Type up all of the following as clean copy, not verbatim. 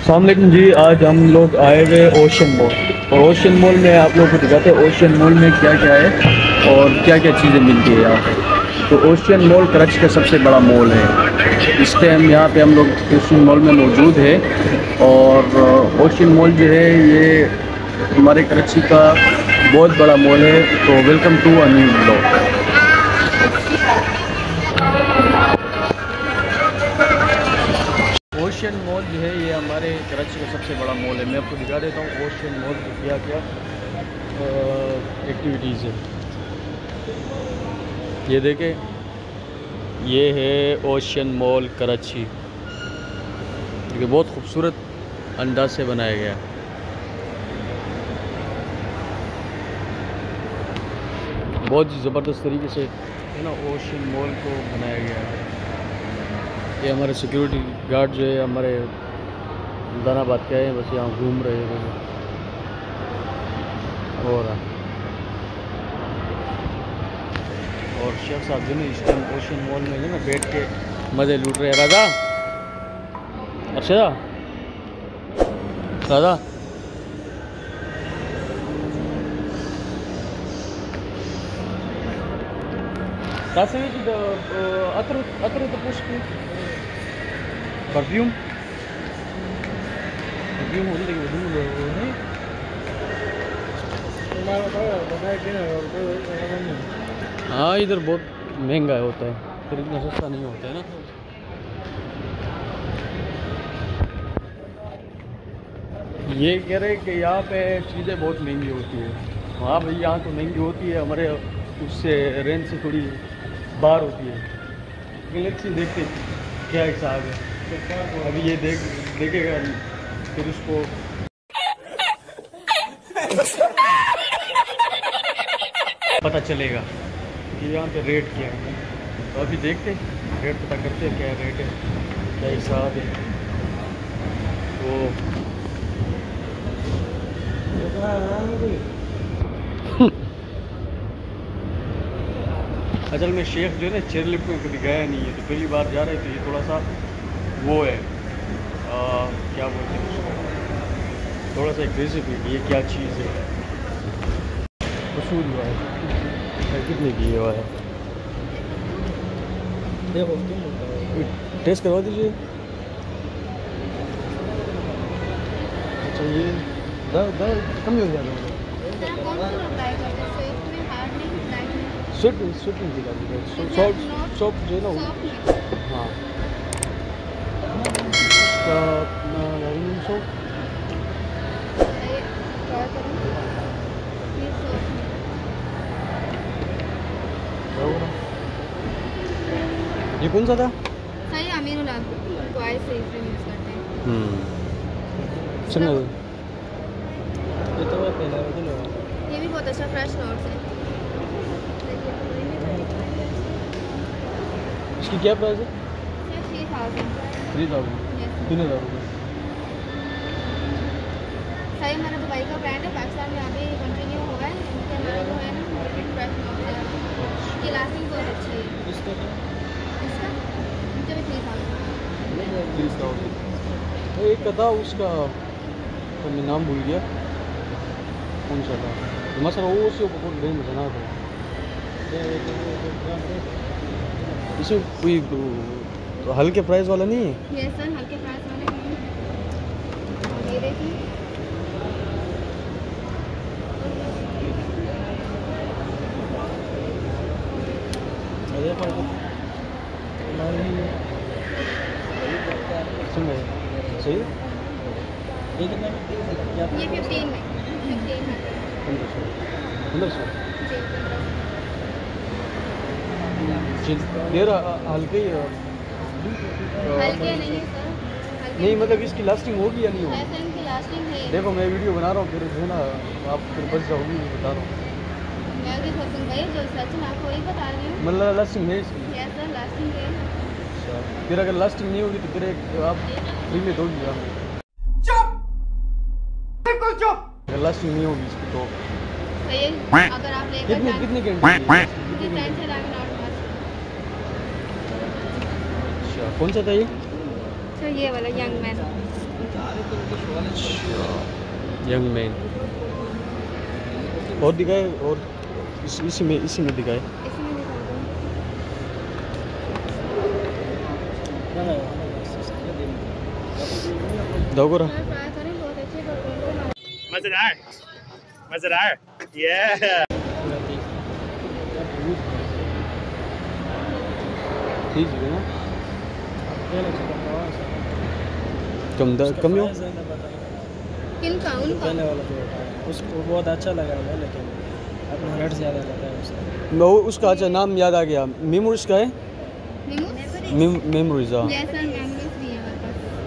अस्सलाम वालेकुम जी। आज हम लोग आए हुए ओशन मॉल, और ओशन मॉल में आप लोग को दिखाते हैं ओशन मॉल में क्या क्या है और क्या क्या चीज़ें मिलती है यहाँ पे। तो ओशन मॉल कराची का सबसे बड़ा मॉल है। इस टाइम यहाँ पे हम लोग ओशन मॉल में मौजूद है, और ओशन मॉल जो है ये हमारे कराची का बहुत बड़ा मॉल है। तो welcome to a new blog. Ocean Mall जो है ये हमारे कराची का सबसे बड़ा मॉल है। मैं आपको दिखा देता हूँ ओशन मॉल की क्या क्या एक्टिविटीज़ है। ये देखें, ये है ओशन मॉल कराची। ये बहुत खूबसूरत अंदाज से बनाया गया है। बहुत ही ज़बरदस्त तरीके से है ना ओशन मॉल को बनाया गया है। ये हमारे सिक्योरिटी गार्ड जो है हमारे दानाबाद के हैं, बस यहाँ घूम रहे हैं। और शेख साहब जो है इस टाइम ओशन मॉल में जो ना बैठ के मज़े लूट रहे हैं। राजा, अर्शदा, राजा, परफ्यूम हाँ, इधर बहुत महंगा होता है, फिर इतना सस्ता नहीं होता है ना। ये कह रहे कि यहाँ पे चीज़ें बहुत महंगी होती है। हाँ भाई, यहाँ तो महंगी होती है, हमारे उससे रेंज से थोड़ी बाहर होती है। गैलेक्सी देखते क्या हिसाब है, अभी ये देखेगा फिर उसको पता चलेगा कि यहाँ पे रेट क्या है। तो अभी देखते रेट पता करते क्या रेट है, क्या हिसाब है। तो असल में शेख जो है ना चेयर लिफ्ट में कभी गया नहीं है, तो पहली बार जा रहे थे। ये थोड़ा सा वो है क्या बोलते हैं उसको, थोड़ा सा एग्रेसिव है कि ये क्या चीज़ है। वसूल हुआ है कितने की हुआ है, टेस्ट करवा दीजिए। अच्छा, ये कम हो जाएगा। स्वीट नहीं दिला दीजिए, सॉफ्ट जो है ना वो। हाँ, उसका सॉफ्ट ये कौन सा था? सही अमीरुल बॉयज से यूज करते हैं। चलो ये तो मैं पहला ये भी बहुत अच्छा फ्रेश नोट्स है। इसकी क्या प्राइस है? 3000 3,000 रुपये। सही हमारा दुबई का ब्रांड है, पाकिस्तान में अभी कंटिन्यू हुआ है। हमारा जो है ना फ्रेश नोट्स है, ये लास्टिंग बहुत अच्छी है। इसका मुझे भी 30,000। एक था उसका, तो मैं नाम भूल गया कौन सा था। मसला वो उसी ऊपर रेंज बना था। इसमें कोई हल्के प्राइस वाला नहीं है? यस सर, हल्के प्राइस वाले हैं। ये देखिए, सही। ये 15 में 15 है। 1500 देर हल्के हल्के नहीं है सर, हल्के नहीं, मतलब इसकी लास्टिंग होगी या नहीं होगी? ऐसे इनकी लास्टिंग है। देखो मैं वीडियो बना रहा हूँ, फिर जो है ना आप फिर बच जाओगी, बता रहा हूँ। मैं भी पसंद भाई जो सच में आपको वही बता रही हूँ। मतलब लास्टिंग है इसकी? यस सर, लास्टिंग है। अच्छा, फिर अगर लास्टिंग नहीं होगी तो फिर एक आप फ्री में दोगी आप? चुप, बिल्कुल चुप। अगर लास्टिंग नहीं होगी इसकी तो सही है। अगर आप लेकर कितनी घंटे? अच्छा, कौन सा था ये? तो ये वाला यंग मैन यंग मैन और दिखाए और इसी में दिखाए। इसमें निकाल दो। दोगोरा ट्राई करें, बहुत अच्छे परफॉर्मेंस। मजेदार मजेदार ये ठीक है ना कम हो किनका उनका पहले वाला जो होता है उसको बहुत अच्छा लगा हुआ है, लेकिन अपना रेट ज़्यादा जाता है उससे। वो उसका अच्छा नाम याद आ गया, मेमोरीज का है। मेमोरीज हाँ जैसा मेमोरीज भी है हमारे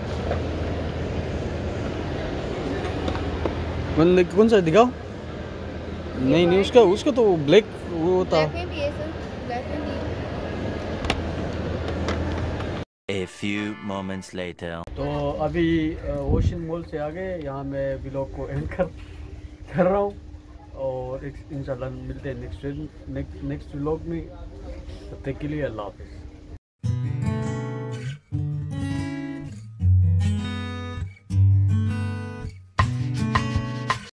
पास। कौन सा दिखाओ। नहीं उसका तो ब्लैक वो था। ब्लैक में भी है सर, ब्लैक में भी है। A few moments later. तो अभी ओशन मॉल से आगे यहाँ मैं व्लॉग को एंड कर रहा हूँ और इंशाल्लाह मिलते हैं नेक्स्ट व्लॉग में। तब तक के लिए अल्लाह हाफिज़।